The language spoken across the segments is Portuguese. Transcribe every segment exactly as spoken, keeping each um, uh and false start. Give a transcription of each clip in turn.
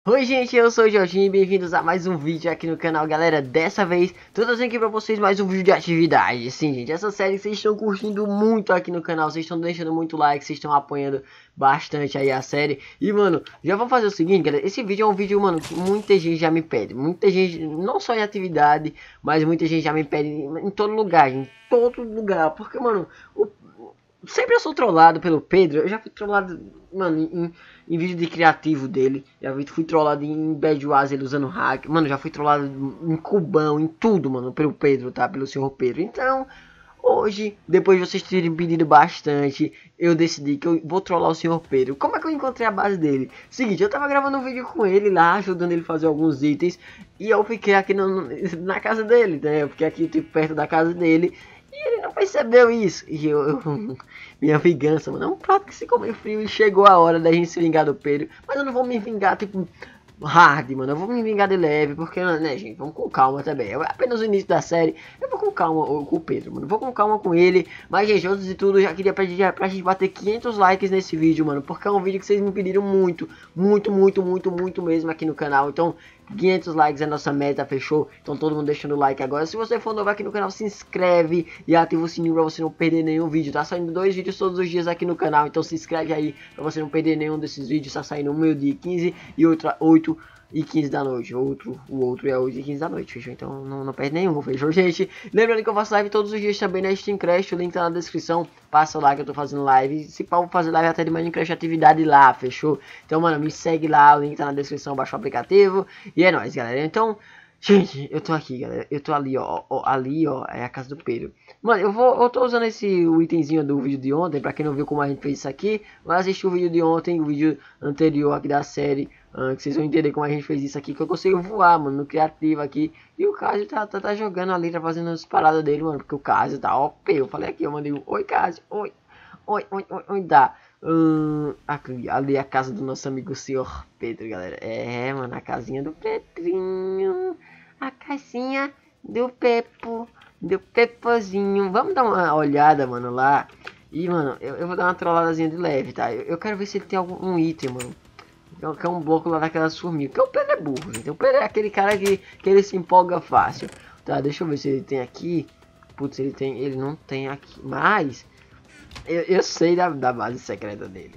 Oi gente, eu sou o Jorginho e bem-vindos a mais um vídeo aqui no canal, galera. Dessa vez, tô trazendo aqui pra vocês mais um vídeo de atividade. Sim, gente, essa série vocês estão curtindo muito aqui no canal, vocês estão deixando muito like, vocês estão apoiando bastante aí a série. E, mano, já vamos fazer o seguinte, galera, esse vídeo é um vídeo, mano, que muita gente já me pede. Muita gente, não só em atividade, mas muita gente já me pede em todo lugar, em todo lugar. Porque, mano, o... sempre eu sou trollado pelo Pedro. Eu já fui trollado, mano, em, em vídeo de criativo dele. Já fui trollado em Bad Wars, ele usando hack. Mano, já fui trollado em Cubão, em tudo, mano, pelo Pedro, tá? Pelo senhor Pedro. Então, hoje, depois de vocês terem pedido bastante, eu decidi que eu vou trollar o senhor Pedro. Como é que eu encontrei a base dele? Seguinte, eu tava gravando um vídeo com ele lá, ajudando ele a fazer alguns itens. E eu fiquei aqui no, na casa dele, né? Eu fiquei aqui, tipo, perto da casa dele. E ele não percebeu isso. E eu, eu minha vingança, mano, é um prato que se come frio. E chegou a hora da gente se vingar do Pedro. Mas eu não vou me vingar, tipo, hard, mano. Eu vou me vingar de leve. Porque, né, gente, vamos com calma também. É apenas o início da série. Eu vou com calma com o Pedro, mano. Vou com calma com ele. Mas, gente, antes de tudo, eu já queria pedir já pra gente bater quinhentos likes nesse vídeo, mano. Porque é um vídeo que vocês me pediram muito. Muito, muito, muito, muito mesmo aqui no canal. Então, quinhentos likes é nossa meta, fechou? Então todo mundo deixando o like agora. Se você for novo aqui no canal, se inscreve e ativa o sininho pra você não perder nenhum vídeo. Tá saindo dois vídeos todos os dias aqui no canal, então se inscreve aí pra você não perder nenhum desses vídeos. Tá saindo um meio dia e quinze e outra oito e quinze da noite. Outro, o outro é oito e quinze da noite, fechou? Então não, não perde nenhum, fechou, gente? Lembrando que eu faço live todos os dias também na Steamcraft, o link tá na descrição. Passa lá que eu tô fazendo live. Se pau, vou fazer live até de Minecraft atividade lá, fechou? Então, mano, me segue lá, o link tá na descrição, baixa o aplicativo. E é nóis, galera. Então, gente, eu tô aqui, galera. Eu tô ali, ó, ó. Ali, ó, é a casa do Pedro. Mano, eu vou, eu tô usando esse o itemzinho do vídeo de ontem. Pra quem não viu como a gente fez isso aqui, vai assistir o vídeo de ontem, o vídeo anterior aqui da série. Uh, que vocês vão entender como a gente fez isso aqui. Que eu consigo voar, mano, no criativo aqui. E o Cássio tá, tá, tá jogando ali, tá fazendo as paradas dele, mano. Porque o Cássio tá ó pê. Eu falei aqui, eu mandei um oi, Cássio. Oi, oi, oi, oi, oi, dá. Hum, aqui, ali é a casa do nosso amigo senhor Pedro, galera. É, mano, a casinha do Pedrinho. A casinha do Pepo. Do Pepozinho. Vamos dar uma olhada, mano, lá. E, mano, eu, eu vou dar uma trolladazinha de leve, tá? Eu, eu quero ver se ele tem algum um item, mano. Que é um bloco lá daquelas formigas. Porque o Pedro é burro, gente. O Pedro é aquele cara que, que ele se empolga fácil. Tá, deixa eu ver se ele tem aqui. Putz, ele tem. Ele não tem aqui. Mas eu, eu sei da, da base secreta dele.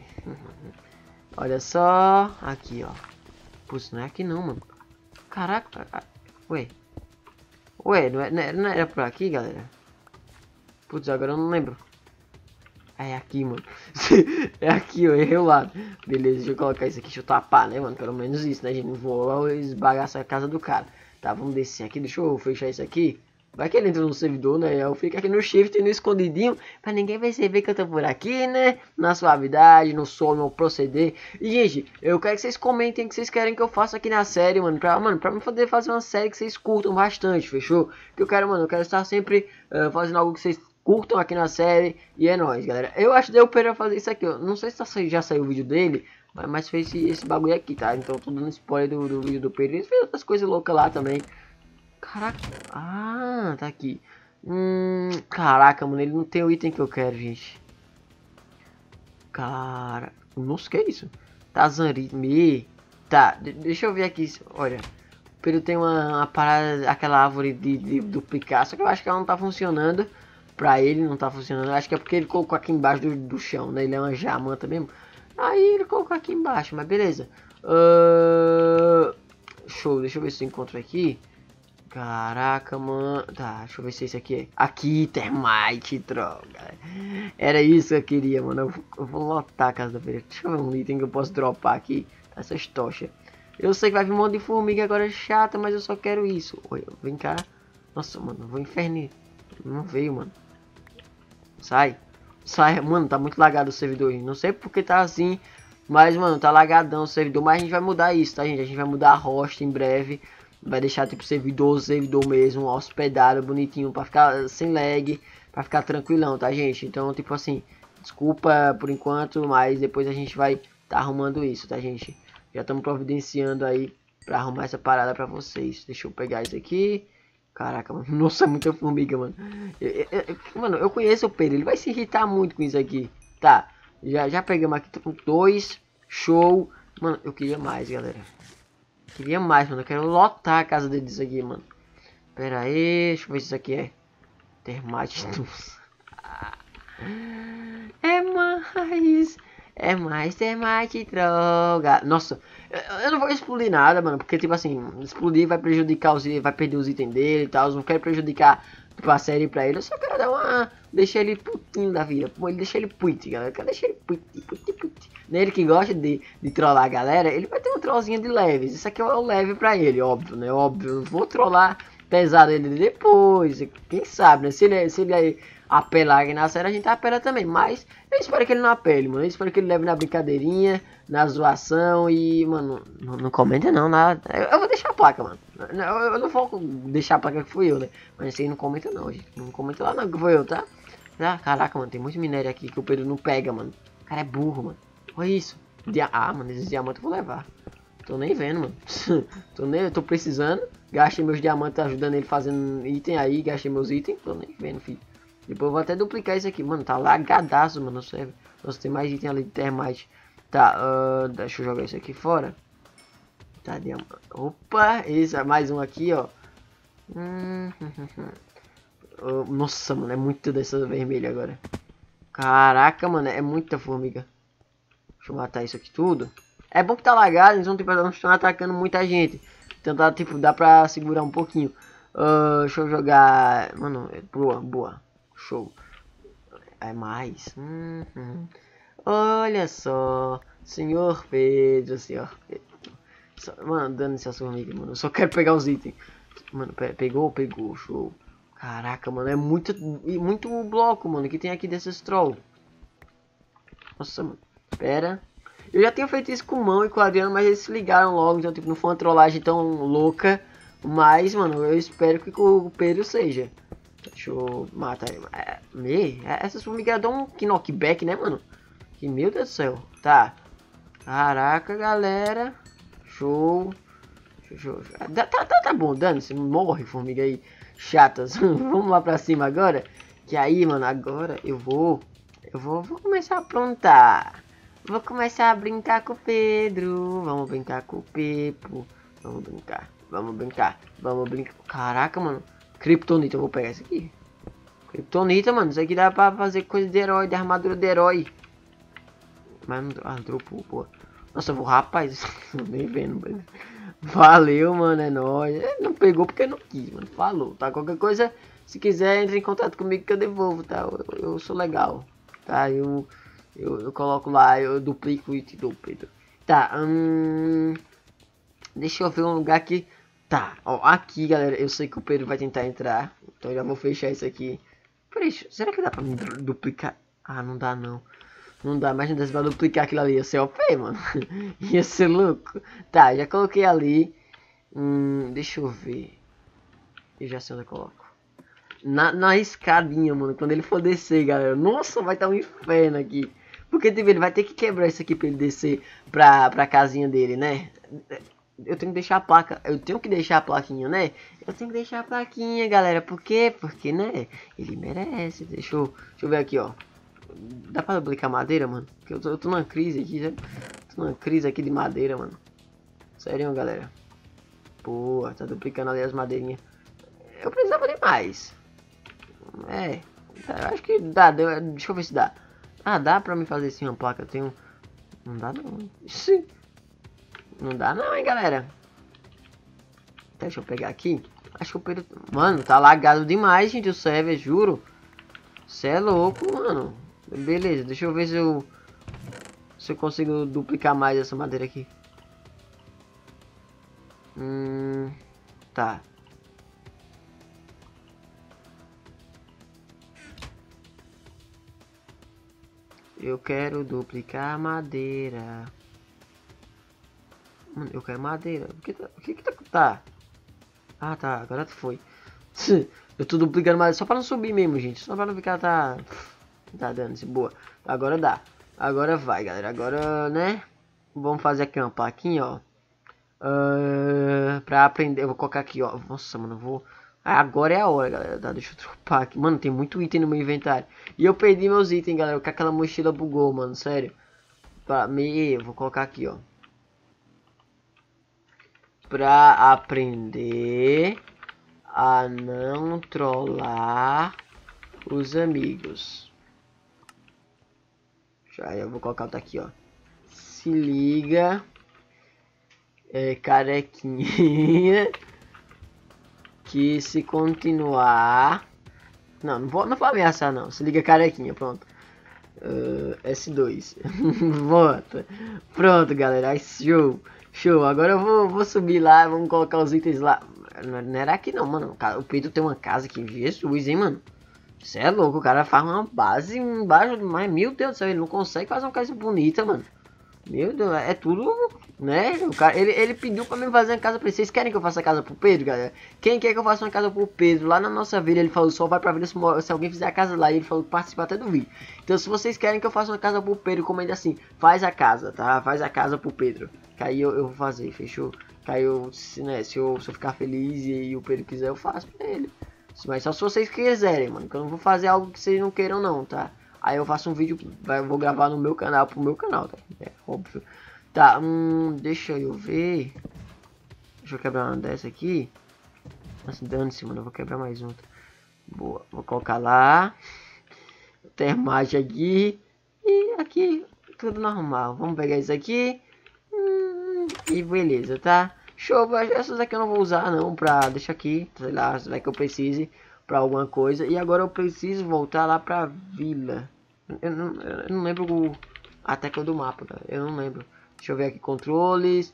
Olha só. Aqui, ó. Putz, não é aqui não, mano. Caraca. Ué. Ué, não, é, não, era, não era por aqui, galera? Putz, agora eu não lembro. É aqui, mano. É aqui, ó. Errei o lado. Beleza, deixa eu colocar isso aqui. Deixa eu tapar, né, mano? Pelo menos isso, né, gente? Não vou esbagaçar a casa do cara. Tá, vamos descer aqui. Deixa eu fechar isso aqui. Vai que ele entra no servidor, né? Eu fico aqui no shift, no escondidinho. Pra ninguém perceber que eu tô por aqui, né? Na suavidade, no som, no proceder. E, gente, eu quero que vocês comentem o que vocês querem que eu faça aqui na série, mano. Pra, mano, pra poder fazer uma série que vocês curtam bastante, fechou? Que eu quero, mano, eu quero estar sempre uh, fazendo algo que vocês curtam aqui na série. E é nóis, galera. Eu acho que deu pra fazer isso aqui, ó. Não sei se já saiu o vídeo dele, mas, mas fez esse, esse bagulho aqui, tá? Então eu tô dando spoiler do, do vídeo do Pedro. Ele fez outras coisas loucas lá também. Caraca. Ah, tá aqui. Hum, caraca, mano. Ele não tem o item que eu quero, gente. Cara. Nossa, que é isso? Tazanri. Me. Tá, deixa eu ver aqui. Olha. O Pedro tem uma, uma parada. Aquela árvore de, de duplicar. Só que eu acho que ela não tá funcionando. Pra ele não tá funcionando. Eu acho que é porque ele colocou aqui embaixo do, do chão, né? Ele é uma jamanta mesmo. Aí ele colocou aqui embaixo, mas beleza. Uh... Show, deixa eu ver se eu encontro aqui. Caraca, mano. Tá, deixa eu ver se esse aqui é. Aqui, termite, droga. Era isso que eu queria, mano. Eu, eu vou lotar a casa da feira. Deixa eu ver um item que eu posso dropar aqui. Essas tochas. Eu sei que vai vir um monte de formiga agora chata, mas eu só quero isso. Oi, vem cá. Nossa, mano, eu vou inferno. Não veio, mano. Sai. Sai, mano, tá muito lagado o servidor. Não sei porque tá assim. Mas, mano, tá lagadão o servidor. Mas a gente vai mudar isso, tá, gente? A gente vai mudar a host em breve. Vai deixar tipo servidor, servidor mesmo, hospedado, bonitinho, pra ficar sem lag, pra ficar tranquilão, tá, gente? Então, tipo assim, desculpa por enquanto, mas depois a gente vai tá arrumando isso, tá, gente? Já estamos providenciando aí pra arrumar essa parada pra vocês. Deixa eu pegar isso aqui. Caraca, mano, nossa, é muita formiga, mano. Eu, eu, eu, mano, eu conheço o Pedro, ele vai se irritar muito com isso aqui. Tá, já, já pegamos aqui, tô com dois, show. Mano, eu queria mais, galera. Queria mais, mano. Eu quero lotar a casa dele disso aqui, mano. Pera aí, deixa eu ver se isso aqui é termite. É mais. É mais termite droga. Nossa, eu, eu não vou explodir nada, mano. Porque, tipo assim, explodir vai prejudicar os vai perder os itens dele e tal. Não quero prejudicar, tipo, a série pra ele. Eu só quero dar uma. Deixar ele putinho da vida. Pô, ele deixa ele puti, galera. Eu quero deixar ele puti, puti, puti. Nele que gosta de, de trollar a galera, ele vai ter um trollzinho de leves. Isso aqui é o leve pra ele, óbvio, né? Óbvio. Eu não vou trollar pesado ele depois. Quem sabe, né? Se ele, se ele apelar aqui na série, a gente apela também. Mas eu espero que ele não apele, mano. Eu espero que ele leve na brincadeirinha, na zoação e, mano, não, não comenta não, nada. Eu, eu vou deixar a placa, mano. Eu, eu não vou deixar a placa que fui eu, né? Mas esse aí não comenta não, gente. Não comenta lá não que foi eu, tá? Ah, caraca, mano, tem muito minério aqui que o Pedro não pega, mano. O cara é burro, mano. Olha isso. Dia ah, mano, esses diamantes eu vou levar. Tô nem vendo, mano. tô nem, tô precisando. Gastei meus diamantes ajudando ele fazendo item aí. Gastei meus itens. Tô nem vendo, filho. Depois eu vou até duplicar isso aqui. Mano, tá lagadaço, mano. Não serve. Nossa, tem mais item ali de termite. Tá, uh, deixa eu jogar isso aqui fora. Tá, diamante. Opa, esse é mais um aqui, ó. Hum, hum, hum, hum. Uh, nossa, mano, é muito dessa vermelha agora. Caraca, mano, é muita formiga. Deixa eu matar isso aqui tudo. É bom que tá lagado, eles não, tipo, não estão atacando muita gente. Então tá, tipo, dá pra segurar um pouquinho. Uh, deixa eu jogar... Mano, boa, boa. Show. É mais. Hum, hum. Olha só. Senhor Pedro, senhor Pedro. Só, mano, dane-se as formigas, mano. Eu só quero pegar os itens. Mano, pe pegou? Pegou, show. Caraca, mano, é muito, muito bloco, mano, que tem aqui desses troll. Nossa, mano, pera. Eu já tinha feito isso com o Mão e com o Adriano, mas eles se ligaram logo, então, tipo, não foi uma trollagem tão louca. Mas, mano, eu espero que com o Pedro seja. Deixa eu matar ele. É, me, essas formigas dão um knockback, né, mano? Que, meu Deus do céu. Tá. Caraca, galera. Show. Show, show. Tá, tá, tá bom, dane-se. Morre, formiga aí. Chatas. Vamos lá pra cima agora. Que aí, mano, agora eu vou... Eu vou, vou começar a aprontar. Vou começar a brincar com o Pedro. Vamos brincar com o Pepo. Vamos brincar. Vamos brincar. Vamos brincar. Caraca, mano. Kryptonita, eu vou pegar isso aqui. Kryptonita, mano. Isso aqui dá pra fazer coisa de herói, de armadura de herói. Mas não... Ah, dropou, pô. Nossa, eu vou... Rapaz, nem vendo, mano. Valeu, mano, é nóis. Não pegou porque não quis, mano. Falou, tá? Qualquer coisa, se quiser, entre em contato comigo que eu devolvo, tá? Eu, eu sou legal, tá? Eu, eu, eu coloco lá, eu duplico e te dou, Pedro. Tá, hum... deixa eu ver um lugar aqui. Tá, ó, aqui, galera, eu sei que o Pedro vai tentar entrar. Então eu já vou fechar isso aqui. Peraí, será que dá pra me duplicar? Ah, não dá, não. Não dá, mas não dá pra duplicar aquilo ali. Ia ser O P, mano. Ia ser louco. Tá, já coloquei ali. Hum, deixa eu ver. Eu já sei onde eu coloco. Na, na escadinha, mano. Quando ele for descer, galera. Nossa, vai estar um inferno aqui. Porque, tipo, ele vai ter que quebrar isso aqui pra ele descer pra, pra casinha dele, né? Eu tenho que deixar a placa. Eu tenho que deixar a plaquinha, né? Eu tenho que deixar a plaquinha, galera. Por quê? Porque, né? Ele merece. Deixa eu, deixa eu ver aqui, ó. Dá pra duplicar madeira, mano? Porque eu tô, eu tô numa crise aqui, já. Tô numa crise aqui de madeira, mano. Sério, galera. Pô, tá duplicando ali as madeirinhas. Eu precisava de mais. É. Eu acho que dá. Deu, deixa eu ver se dá. Ah, dá pra me fazer assim uma placa. Eu tenho... Não dá não. Não dá não, hein, galera. Deixa eu pegar aqui. Acho que o Pedro... Mano, tá lagado demais, gente, o server, juro. Cê é louco, mano. Beleza, deixa eu ver se eu... Se eu consigo duplicar mais essa madeira aqui. Hum... Tá. Eu quero duplicar madeira. Mano, eu quero madeira. O que tá... O que que tá... Tá. Ah, tá. Agora foi. Eu tô duplicando madeira só pra não subir mesmo, gente. Só pra não ficar... Tá... Tá dando-se. Boa. Agora dá. Agora vai, galera. Agora, né? Vamos fazer aqui uma plaquinha, ó. Uh, pra aprender. Eu vou colocar aqui, ó. Nossa, mano. Eu vou... Ah, agora é a hora, galera. Tá, deixa eu dropar aqui. Mano, tem muito item no meu inventário. E eu perdi meus itens, galera. Porque aquela mochila bugou, mano. Sério. Pra me... Eu vou colocar aqui, ó. pra aprender a não trollar os amigos. Já eu vou colocar outra aqui, ó. Se liga, é, carequinha, que se continuar... Não, não vou, não vou ameaçar não. Se liga, carequinha, pronto. Uh, S dois. Volta. Pronto, galera. Aí, show. Show. Agora eu vou, vou subir lá. Vamos colocar os itens lá. Não era aqui não, mano. O Pedro tem uma casa aqui. Jesus, hein, mano. Você é louco. O cara faz uma base embaixo. Mas, meu Deus do céu. Ele não consegue fazer uma casa bonita, mano. Meu Deus. É tudo, né? O cara, ele, ele pediu pra mim fazer uma casa pra ele. Vocês querem que eu faça a casa pro Pedro, galera? Quem quer que eu faça uma casa pro Pedro? Lá na nossa vila, ele falou, só vai pra vila se, se alguém fizer a casa lá. E ele falou que participa até do vídeo. Então, se vocês querem que eu faça uma casa pro Pedro, comenta assim, faz a casa, tá? Faz a casa pro Pedro. Que aí eu, eu vou fazer, fechou? Que aí eu, se, né, se, eu, se eu ficar feliz e, e o Pedro quiser, eu faço pra ele. Mas só se vocês quiserem, mano. Que eu não vou fazer algo que vocês não queiram, não, tá? Aí eu faço um vídeo, eu vou gravar no meu canal, pro meu canal, tá? É óbvio. Tá, hum, deixa eu ver. Deixa eu quebrar uma dessa aqui. Nossa, dane-se, mano, eu vou quebrar mais outra. Boa, vou colocar lá. Termagem aqui. E aqui, tudo normal. Vamos pegar isso aqui. Hum, e beleza, tá? Show, essas aqui eu não vou usar não, pra deixar aqui. Sei lá, vai que eu precise pra alguma coisa. E agora eu preciso voltar lá pra vila. Eu não, eu não lembro o, a tecla do mapa, cara. Eu não lembro. Deixa eu ver aqui, controles.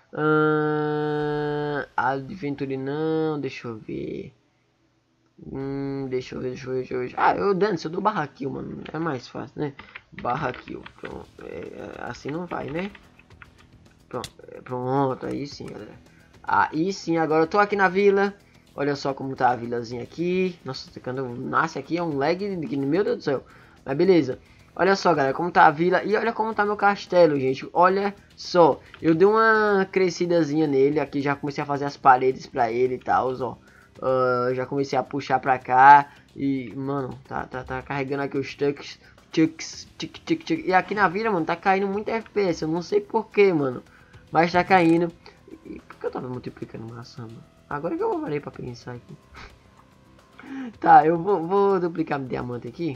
Hum, Adventure não, deixa eu ver. Hum, deixa eu ver, deixa eu ver, deixa eu ver. Ah, eu dane-se, eu dou barra kill, mano. É mais fácil, né? Barra kill. Pronto. É, assim não vai, né? Pronto, pronto, aí sim, galera. Aí sim, agora eu tô aqui na vila. Olha só como tá a vilazinha aqui. Nossa, quando nasce aqui é um lag, meu Deus do céu. Mas beleza. Olha só, galera, como tá a vila. E olha como tá meu castelo, gente. Olha só. Eu dei uma crescidazinha nele. Aqui já comecei a fazer as paredes pra ele e tal, ó. Uh, já comecei a puxar pra cá. E, mano, tá, tá, tá carregando aqui os tucks. Tucks, tic, tic, tic. E aqui na vila, mano, tá caindo muito F P S. Eu não sei porquê, mano. Mas tá caindo. E por que eu tava multiplicando maçã, mano? Agora que eu parei pra pensar aqui. Tá, eu vou, vou duplicar meu diamante aqui.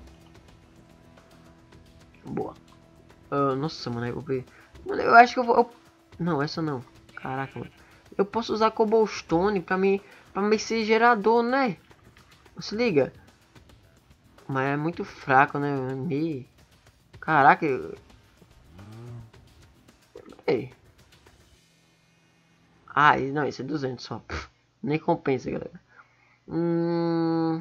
Boa. Uh, nossa, mano, eu, mano, eu acho que eu vou... Eu... Não, essa não. Caraca, mano. Eu posso usar cobblestone pra mim, pra mim ser gerador, né? Se liga. Mas é muito fraco, né? Me... Caraca. Eu... Ei. Ah, não, isso é duzentos só. Pff, nem compensa, galera. Hum...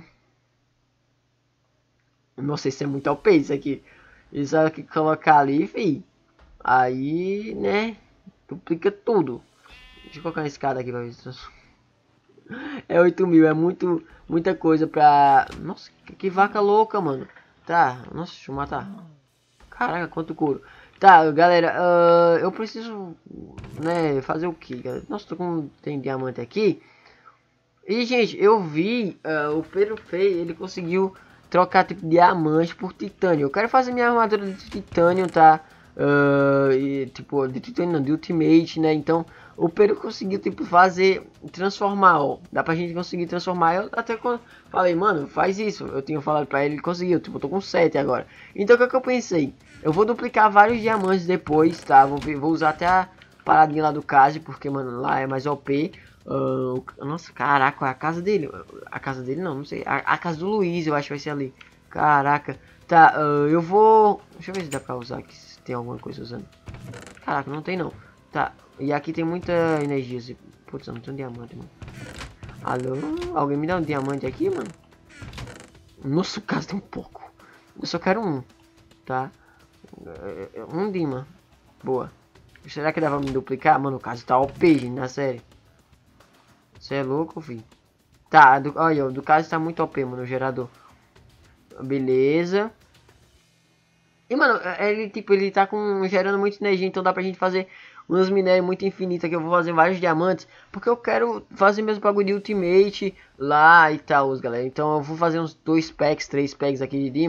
Nossa, isso é muito O P isso aqui. Isso aqui colocar ali, fi. Aí, né? Duplica tudo. Deixa eu colocar uma escada aqui pra ver se... É oito mil, é muito, muita coisa pra... Nossa, que, que vaca louca, mano. Tá, nossa, deixa eu matar. Caraca, quanto couro. Tá, galera, uh, eu preciso, né, fazer o que, galera? Nossa, tô com... tem diamante aqui. E, gente, eu vi, uh, o Pedro fez, ele conseguiu trocar, tipo, diamante por titânio. Eu quero fazer minha armadura de titânio, tá? Uh, e, tipo, de titânio não, de ultimate, né? Então, o Pedro conseguiu, tipo, fazer, transformar, ó. Dá pra gente conseguir transformar. Eu até quando falei, mano, faz isso. Eu tinha falado pra ele, ele conseguiu. Tipo, eu tô com sete agora. Então, o que, é que eu pensei? Eu vou duplicar vários diamantes depois, tá? Vou, vou usar até a paradinha lá do Case, porque, mano, lá é mais O P. Uh, nossa, caraca, a casa dele. A casa dele não, não sei. A, a casa do Luiz, eu acho que vai ser ali. Caraca. Tá, uh, eu vou... Deixa eu ver se dá pra usar aqui, se tem alguma coisa usando. Caraca, não tem não. Tá, e aqui tem muita energia. Putz, eu não tenho um diamante, mano. Alô? Alguém me dá um diamante aqui, mano? Nossa, o caso tem um pouco. Eu só quero um, tá? Um Dima. Boa. Será que dá pra me duplicar? Mano, o caso tá O P, gente, na série. Você é louco, filho? Tá, do, olha, o do caso tá muito O P, mano, o gerador. Beleza. E, mano, ele, tipo, ele tá com, gerando muita energia, então dá pra gente fazer umas minérios muito infinitas, que eu vou fazer vários diamantes, porque eu quero fazer meus bagulho de ultimate lá e tal, galera. Então eu vou fazer uns dois packs, três packs aqui de Dima,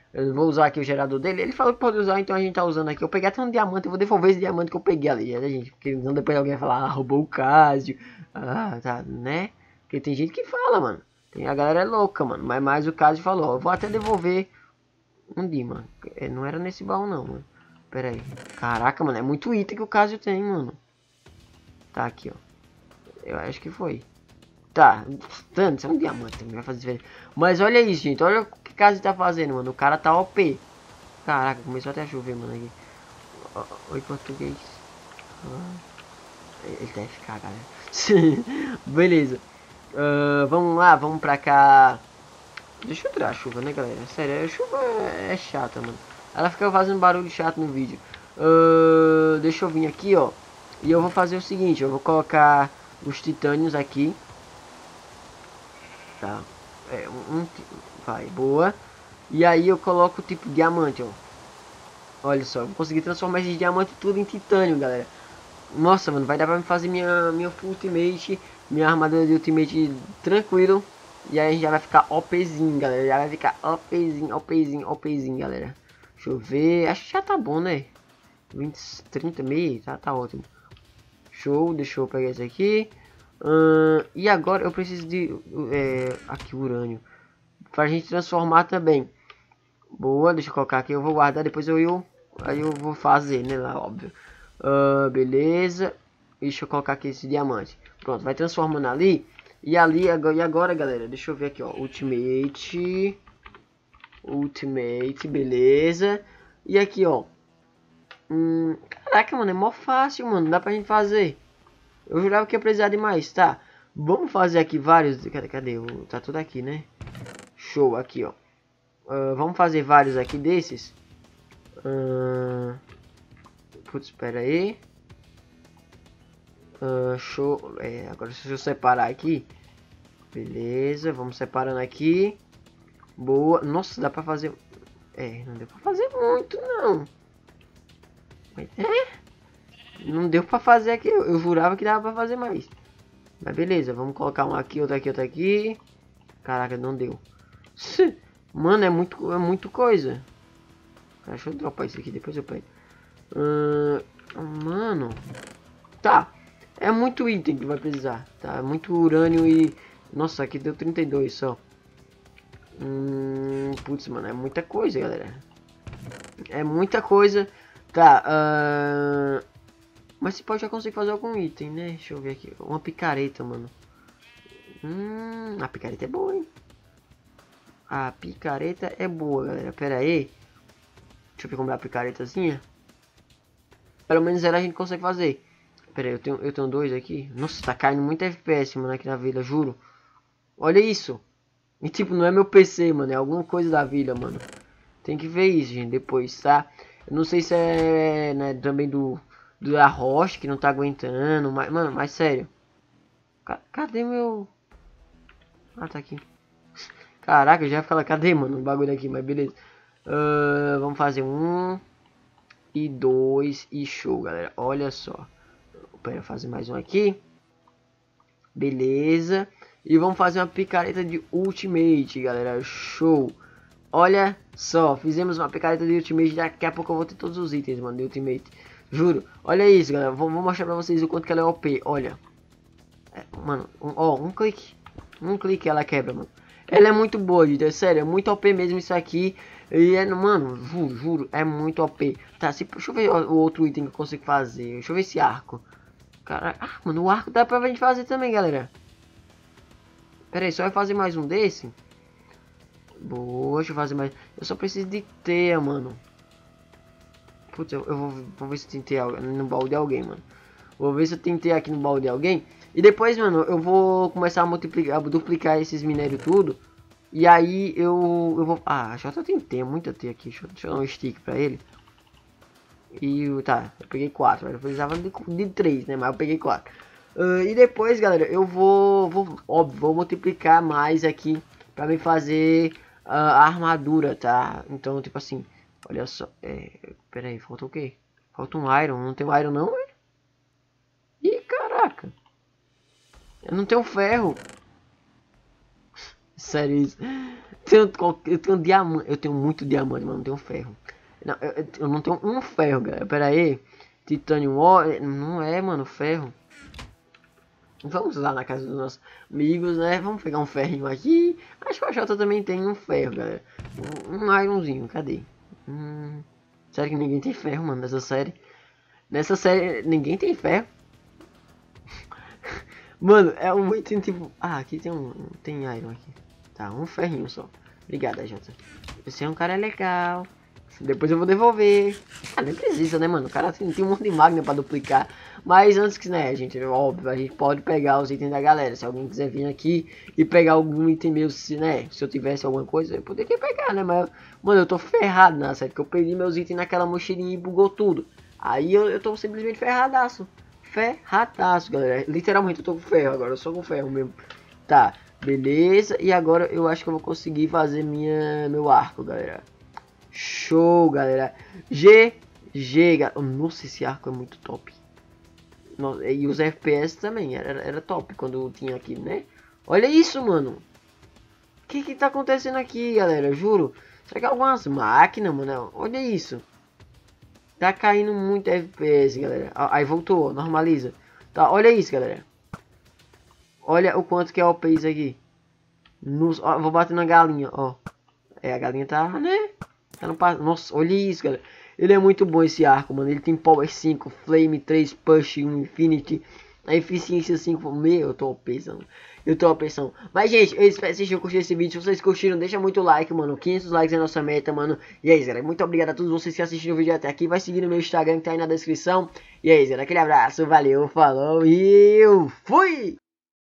Eu vou usar aqui o gerador dele. Ele falou que pode usar, então a gente tá usando aqui. Eu peguei até um diamante, eu vou devolver esse diamante que eu peguei ali, né, gente? Porque não depois alguém vai falar, ah, roubou o Casio. Ah, tá, né? Porque tem gente que fala, mano. Tem, a galera é louca, mano. Mas mais o Casio falou, eu vou até devolver um dia, mano. É, não era nesse baú não, mano. Pera aí. Caraca, mano, é muito item que o Casio tem, mano. Tá aqui, ó. Eu acho que foi. Tá, tanto, isso é um diamante, também vai fazer diferença. Mas olha isso, gente. Olha o que o Casio tá fazendo, mano. O cara tá O P. Caraca, começou até a chover, mano, aqui. Oi, português. Ah, ele deve ficar, galera. Beleza. Uh, vamos lá, vamos pra cá. Deixa eu tirar a chuva, né, galera? Sério, a chuva é, é chata, mano. Ela fica fazendo barulho chato no vídeo. Uh, deixa eu vir aqui, ó. E eu vou fazer o seguinte, eu vou colocar os titânios aqui. Tá. É, um, um, vai, boa. E aí eu coloco tipo diamante, ó. Olha só, eu vou conseguir transformar esse diamante tudo em titânio, galera. Nossa, mano, vai dar pra me fazer minha, minha ultimate, minha armadura de ultimate tranquilo. E aí já vai ficar OPzinho, galera. Já vai ficar OPzinho, OPzinho, OPzinho, galera. Deixa eu ver, acho que já tá bom, né? vinte, trinta, meio, tá, tá ótimo. Show, deixa eu pegar esse aqui. Hum, e agora eu preciso de, é, aqui, urânio. Pra gente transformar também. Boa, deixa eu colocar aqui, eu vou guardar, depois eu, eu aí eu vou fazer, né, lá, óbvio. Uh, beleza. Deixa eu colocar aqui esse diamante. Pronto, vai transformando ali. E ali, agora, e agora, galera, deixa eu ver aqui, ó. Ultimate. Ultimate, beleza. E aqui, ó. Hum, caraca, mano, é mó fácil, mano. Dá pra gente fazer. Eu jurava que ia precisar de mais, tá? Vamos fazer aqui vários. Cadê? Cadê? Tá tudo aqui, né? Show, aqui, ó. Uh, vamos fazer vários aqui desses. Uh... Putz, espera aí. Uh, show. É, agora deixa eu separar aqui. Beleza, vamos separando aqui. Boa. Nossa, dá pra fazer... É, não deu pra fazer muito, não. É? Não deu pra fazer aqui. Eu, eu jurava que dava pra fazer mais. Mas beleza, vamos colocar um aqui, outro aqui, outro aqui. Caraca, não deu. Mano, é muito, é muito coisa. Deixa eu dropar isso aqui, depois eu pego. Uh, mano. Tá. É muito item que vai precisar. Tá, muito urânio e... Nossa, aqui deu trinta e dois só. Hum, putz, mano, é muita coisa, galera. É muita coisa. Tá, uh... mas se pode já conseguir fazer algum item, né? Deixa eu ver aqui. Uma picareta, mano. Hum, a picareta é boa, hein? A picareta é boa, galera. Pera aí. Deixa eu ver como é a picaretazinha. Pelo menos ela a gente consegue fazer. Pera aí, eu tenho, eu tenho dois aqui. Nossa, tá caindo muito F P S, mano, aqui na vila, juro. Olha isso. E tipo, não é meu P C, mano. É alguma coisa da vila, mano. Tem que ver isso, gente, depois, tá? Eu não sei se é, né, também do... Do da Rocha, que não tá aguentando. Mas, mano, mas sério. Ca cadê meu... Ah, tá aqui. Caraca, eu já ia falar, cadê, mano, o bagulho aqui, mas beleza. Uh, vamos fazer um... E dois, e show, galera. Olha só. Pera, fazer mais um aqui. Beleza. E vamos fazer uma picareta de ultimate, galera. Show. Olha só, fizemos uma picareta de ultimate. Daqui a pouco eu vou ter todos os itens, mano, de ultimate. Juro. Olha isso, galera. Vou, vou mostrar pra vocês o quanto que ela é O P. Olha. É, mano, um, ó, um clique. Um clique ela quebra, mano. Ela é muito boa, gente. É sério, é muito O P mesmo isso aqui. E é, mano, juro, juro, é muito O P. Tá, se, deixa eu ver o outro item que eu consigo fazer. Deixa eu ver esse arco. Cara, ah, mano, o arco dá pra gente fazer também, galera. Pera aí, só vai fazer mais um desse? Boa, deixa eu fazer mais. Eu só preciso de teia, mano. Putz, eu, eu vou, vou ver se tem teia no baú de alguém, mano. Vou ver se eu tenho teia aqui no baú de alguém. E depois, mano, eu vou começar a multiplicar, a duplicar esses minérios tudo. E aí eu, eu vou... Ah, já tem teia, muita teia aqui. Deixa, deixa eu dar um stick pra ele. E tá, eu peguei quatro. Eu precisava de, de três, né? Mas eu peguei quatro. Uh, e depois, galera, eu vou, vou... Óbvio, vou multiplicar mais aqui pra me fazer uh, a armadura, tá? Então, tipo assim... Olha só... É, pera aí, falta o quê? Falta um iron. Não tem um iron não, é? Ih, caraca. Eu não tenho ferro. Sério isso. Tenho, eu tenho diamante. Eu tenho muito diamante, mas não tenho ferro. Não, eu, eu não tenho um ferro, galera. Pera aí. Titânio Ore. Não é, mano, ferro. Vamos lá na casa dos nossos amigos, né? Vamos pegar um ferrinho aqui. Acho que a Jota também tem um ferro, galera. Um, um ironzinho, cadê? Hum, sério que ninguém tem ferro, mano, nessa série? Nessa série, ninguém tem ferro. Mano, é um item tipo... Ah, aqui tem um... Tem iron aqui. Tá, um ferrinho só. Obrigado, Jota. Você é um cara legal. Depois eu vou devolver. Ah, nem precisa, né, mano? O cara assim, tem um monte de máquina pra duplicar. Mas antes que, né, gente, óbvio, a gente pode pegar os itens da galera. Se alguém quiser vir aqui e pegar algum item meu, se, né, se eu tivesse alguma coisa, eu poderia pegar, né? Mas, mano, eu tô ferrado na série, porque eu perdi meus itens naquela mochilinha e bugou tudo. Aí eu, eu tô simplesmente ferradaço. Ferradaço, galera. Literalmente eu tô com ferro agora, eu sou com ferro mesmo. Tá, beleza. E agora eu acho que eu vou conseguir fazer minha, meu arco, galera. Show, galera. G G, galera. Nossa, esse arco é muito top. Nossa, e os F P S também era, era top quando tinha aqui, né? Olha isso, mano. O que que tá acontecendo aqui, galera? Juro. Será que é algumas máquinas, mano? Olha isso. Tá caindo muito F P S, galera. Aí voltou, normaliza. Tá, olha isso, galera. Olha o quanto que é o O P isso aqui. Nos, ó, vou bater na galinha, ó. É, a galinha tá, né? Tá no, nossa, olha isso, galera. Ele é muito bom esse arco, mano. Ele tem Power cinco, Flame três, Push um, Infinity, a Eficiência cinco. Meu, eu tô pensando. Eu tô pensando. Mas, gente, eu espero que vocês tenham curtido esse vídeo. Se vocês curtiram, deixa muito like, mano. quinhentos likes é a nossa meta, mano. E é isso, galera. Muito obrigado a todos vocês que assistiram o vídeo até aqui. Vai seguir no meu Instagram que tá aí na descrição. E é isso, galera. Aquele abraço, valeu, falou e eu fui!